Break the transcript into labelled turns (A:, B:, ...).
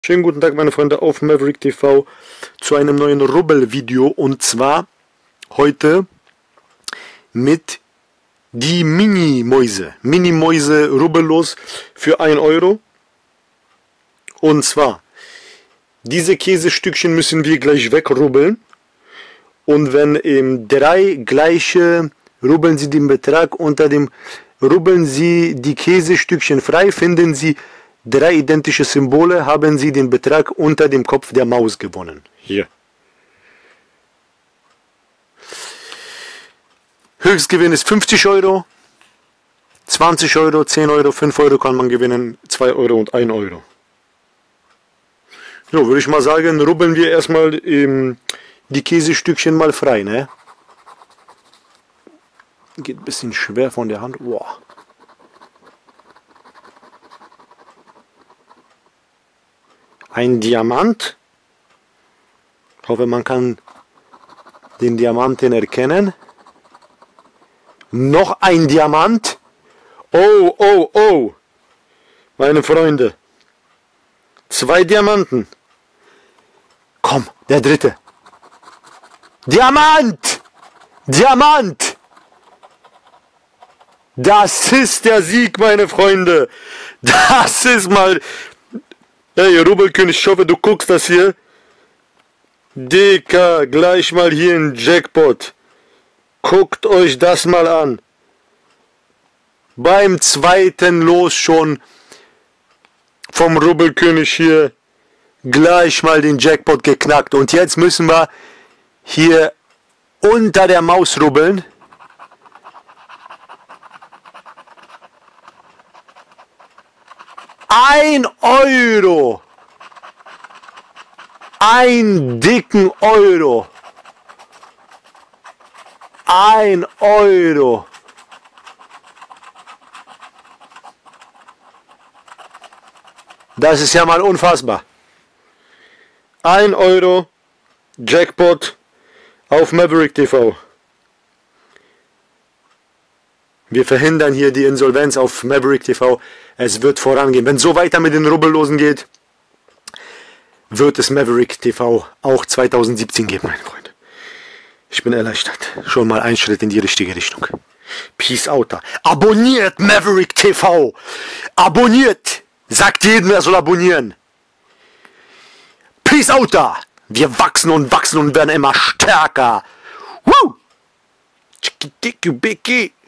A: Schönen guten Tag, meine Freunde, auf Maverick TV zu einem neuen Rubbel-Video, und zwar heute mit die Mini-Mäuse rubbellos für 1 Euro. Und zwar, diese Käsestückchen müssen wir gleich wegrubbeln, und wenn 3 gleiche, rubbeln Sie den Betrag, unter dem rubbeln Sie die Käsestückchen frei, finden Sie 3 identische Symbole, haben Sie den Betrag unter dem Kopf der Maus gewonnen. Hier. Höchstgewinn ist 50 Euro, 20 Euro, 10 Euro, 5 Euro kann man gewinnen, 2 Euro und 1 Euro. So, würde ich mal sagen, rubbeln wir erstmal die Käsestückchen mal frei, ne? Geht ein bisschen schwer von der Hand. Boah. Ein Diamant. Ich hoffe, man kann den Diamanten erkennen. Noch ein Diamant. Oh, oh, oh. Meine Freunde. 2 Diamanten. Komm, der dritte. Diamant! Diamant! Das ist der Sieg, meine Freunde. Das ist mal... Hey, Rubbelkönig, ich hoffe, du guckst das hier. Dicker, gleich mal hier ein Jackpot. Guckt euch das mal an. Beim zweiten Los schon vom Rubbelkönig hier gleich mal den Jackpot geknackt. Und jetzt müssen wir hier unter der Maus rubbeln. Ein Euro! Ein dicken Euro! 1 Euro! Das ist ja mal unfassbar. 1 Euro Jackpot auf Maverick TV. Wir verhindern hier die Insolvenz auf Maverick TV. Es wird vorangehen. Wenn es so weiter mit den Rubbellosen geht, wird es Maverick TV auch 2017 geben, meine Freunde. Ich bin erleichtert. Schon mal ein Schritt in die richtige Richtung. Peace out. Abonniert Maverick TV. Abonniert. Sagt jedem, er soll abonnieren. Peace out. Wir wachsen und werden immer stärker. Woo! Chicky, dicky, bicky.